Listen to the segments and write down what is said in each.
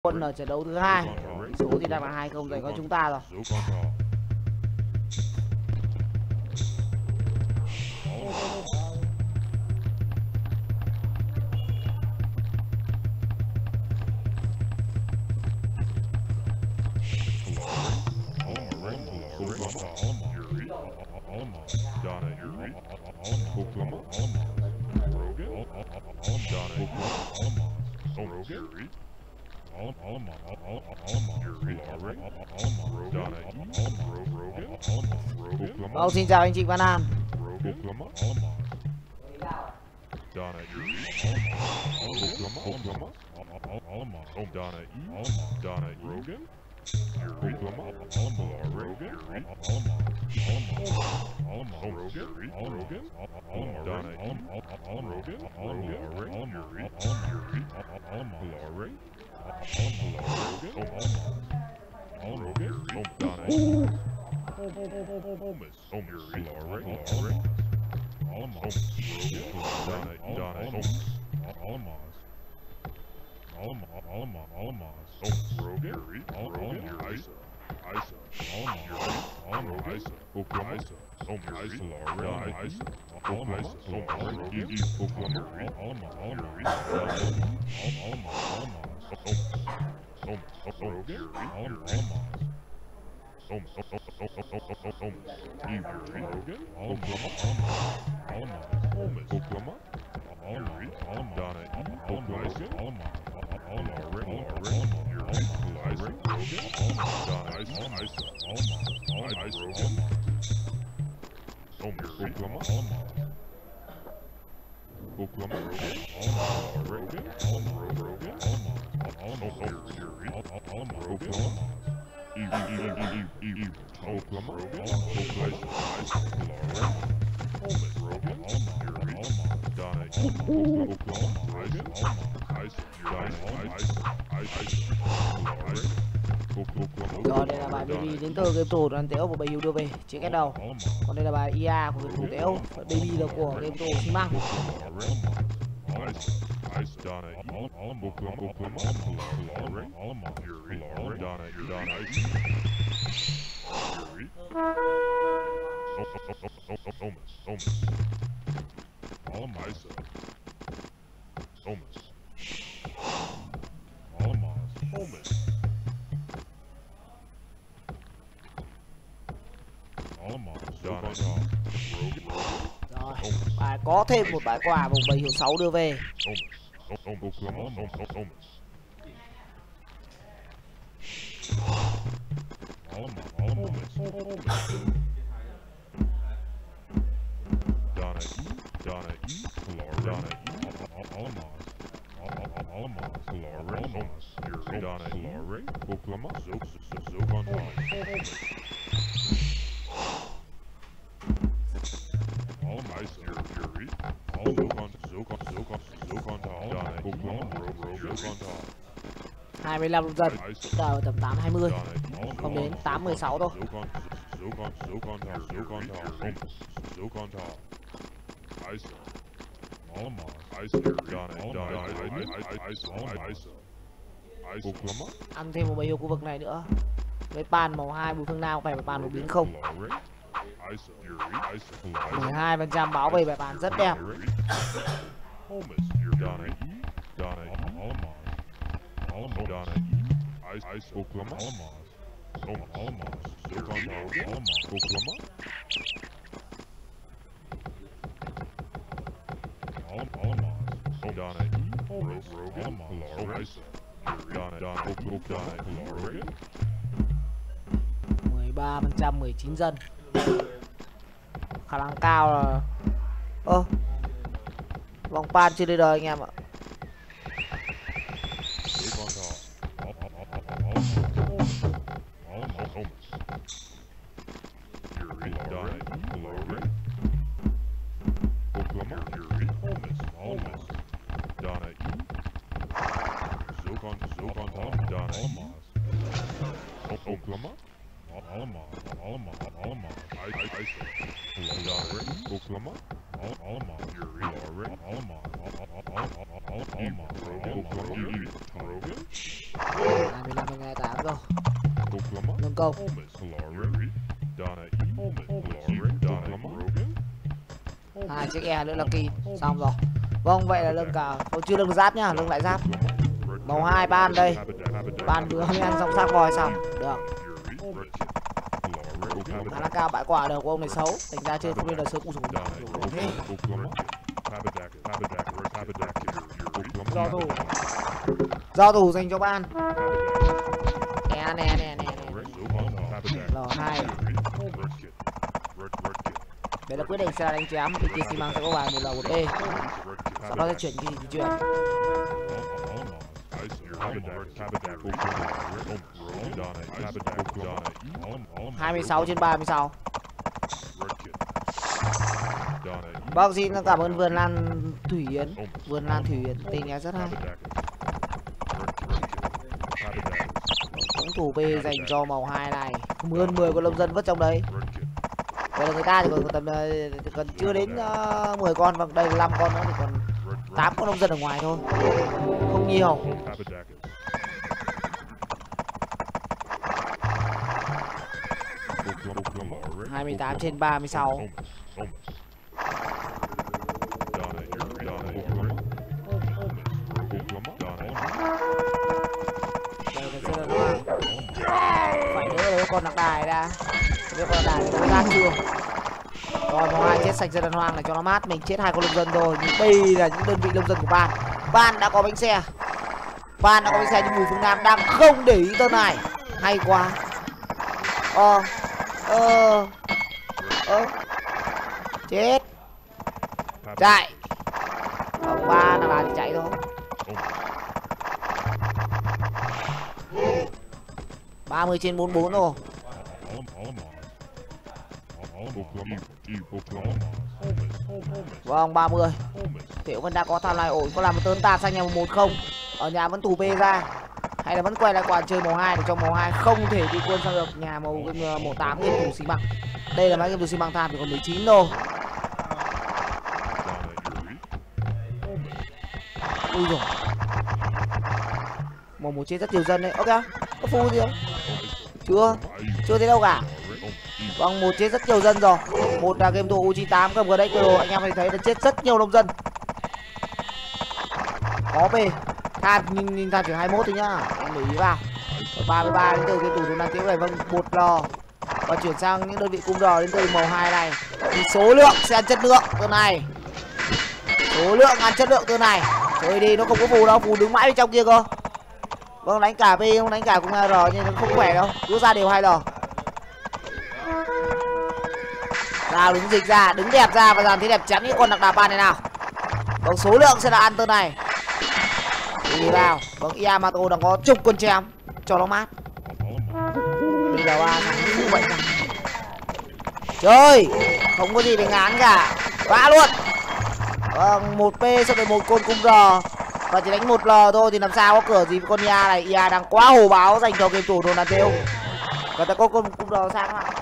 Quân ở trận đấu thứ hai, số thì đang là 2-0 dành cho chúng ta rồi. Vâng, xin chào anh chị Văn An. Rồi đây là bài Baby đến từ game thủ đoàn Tếu của Bầy Hiếu đưa về chiến cái đầu. Còn đây là bài IA của game thủ Tếu, Baby là của game thủ Xi Măng. Rồi, bài có thêm một bài quà vùng Bầy Hiếu 6 đưa về. Hai mươi 25 dân ở tầm 8-20, không đến 8-16 thôi. Ăn thêm một bầy hiếu khu vực này nữa với pan màu 2 Bùi Phương Nào, phải bài bàn một biến không. 12% báo về bài bàn rất đẹp. Mười 13%, 19 dân. Khả năng cao là vòng pan chưa đi đời anh em ạ. 25-28 rồi. Nâng công. Hai chiếc E nữa là kỳ. Xong rồi. Vâng, vậy là lưng cả. Còn chưa lưng giáp nhá, lưng lại giáp. Màu 2 ban đây. Ban vừa mới ăn xong xác voi xong. Được. Khá là cao, bãi quả đầu của ông này xấu. Thành ra chơi không nên là sớm cùng dùng. Do thủ dành cho ban. Nè. L2. Đấy là quyết định sẽ là đánh chém. Bên kia xi măng sẽ có bài 1L1B. Sau đó sẽ chuyển cái di chuyển. 26/36. Vâng, xin cảm ơn Vườn Lan Thủy Yến. Vườn Lan Thủy Yến tên nghe rất hay. Cũng thủ B dành cho màu 2 này. Hơn 10 con nông dân vứt trong đấy. Đây là người ta thì còn tầm còn chưa đến 10 con, vâng đây là 5 con nữa thì còn 8 con nông dân ở ngoài thôi. Không nhiều. Hai 28/36. Đây là sẽ là phải đỡ lấy con nạc đài ra. Biết con nạc đài nó ra chưa? Rồi màu 2 chết sạch dân hoang này cho nó mát. Mình chết 2 con nông dân rồi. Nhưng đây là những đơn vị nông dân của ban. Ban đã có bánh xe. Ban đã có bánh xe nhưng Bùi Phương Nam đang không để ý tên này. Hay quá. Chết. Chạy. Ông ba là thì chạy thôi. 30/44 rồi. Vâng 30. Tiểu vẫn đã có tham lai ổn. Có làm một tơn tạt sang nhà 1 không. Ở nhà vẫn tù B ra. Hay là vẫn quay lại quản chơi màu 2 để cho màu 2 không thể đi quân sang được nhà màu 8 game thủ xi măng. Đây là máy game thủ xi măng tham thì còn 19 thôi. Ui rồi. Màu 1 chết rất nhiều dân đấy. Ok. Có phu gì không? Chưa thấy đâu cả. Vâng 1 chết rất nhiều dân rồi. Một là game thủ U98 cầm gần đây rồi. Anh em thấy là chết rất nhiều nông dân. Có B. Than nhìn than chỉ 21 thôi nhá. Em để ý vào. 33 đến từ game thủ đang tiếp này. Vâng 1L. Và chuyển sang những đơn vị cung đỏ đến từ màu 2 này. Thì số lượng sẽ ăn chất lượng từ này. Số lượng ăn chất lượng từ này. Chơi đi nó không có phù đâu. Phù đứng mãi bên trong kia cơ. Vâng đánh cả B không đánh cả cùng R nhưng nó không khỏe đâu. Cứ ra đều 2L. Nào đứng dịch ra, đứng đẹp ra và dàn thế đẹp chắn những con nặc đà ban này nào. Vâng số lượng sẽ là ăn từ này. Đi vào. Vâng Yamato đang có chục con chém cho nó mát. Đi vào A thằng vậy. Chơi, không có gì để ngán cả. Vã luôn. Vâng 1P sau đấy 1 con cung R. Và chỉ đánh 1L thôi thì làm sao có cửa gì với con Ia này. Ia đang quá hồ báo dành cho game thủ Donatello. Còn ta có con cung R sang ạ.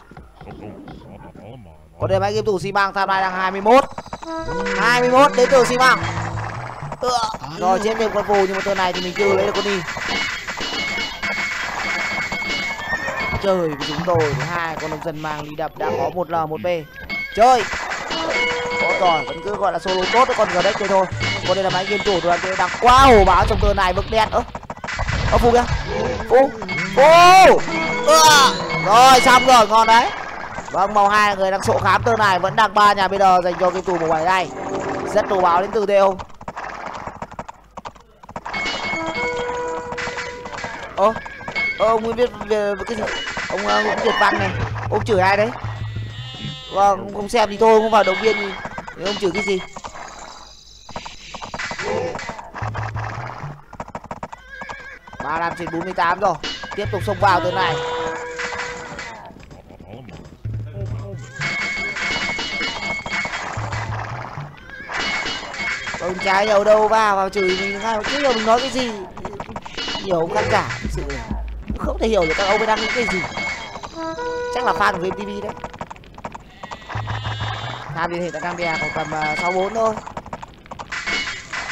Còn đây máy game thủ xi măng tham lai đang 21. 21 đến từ xi măng. Rồi chết thêm con phù nhưng mà tờ này thì mình chưa lấy được con đi. Trời của chúng tôi 2 con nông dân mang đi đập đã có 1L 1P. Chơi. Có rồi vẫn cứ gọi là solo tốt con giờ đấy chơi thôi. Còn đây là máy game thủ đoàn đang quá hồ báo trong tờ này vực đen. Phù kìa. Phù. Rồi xong rồi ngon đấy. Vâng màu 2 là người đang sộ khám tờ này vẫn đang 3 nhà bây giờ dành cho game thủ màu 7 này. Rất đồ báo đến từ Theo. Ông muốn biết về cái gì? Ông Nguyễn Việt Văn này. Ông chửi ai đấy? Vâng không xem thì thôi không vào động viên gì. Thì ông chửi cái gì? Ba 35/48 rồi. Tiếp tục xông vào từ này. Ông trái đầu đâu vào chửi mình ngay chứ hiểu mình nói cái gì. Nhiều khán giả thực sự không thể hiểu được các ông ấy đang những cái gì. Chắc là fan của Game TV đấy. Tham thì hiện tại đang đè còn tầm 64 thôi.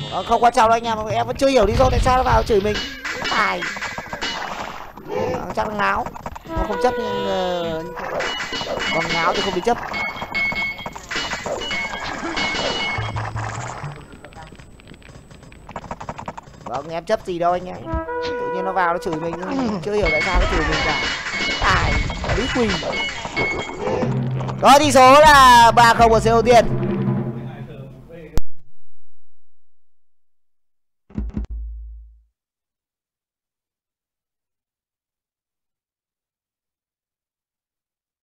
Không quan trọng đâu anh em vẫn chưa hiểu lý do tại sao nó vào chửi mình. Tài chắc là ngáo, nó không chấp nhưng còn ngáo thì không bị chấp. Vâng, em chấp gì đâu anh em, tự nhiên nó vào nó chửi mình, chưa hiểu tại sao nó chửi mình cả. Tài lý quỳ. Đó, tỷ số là 3-0 ở set đầu tiên.